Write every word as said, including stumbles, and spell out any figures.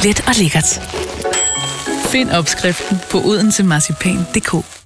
Let og lækkert. Find opskriften på odensemarcipan punktum d k.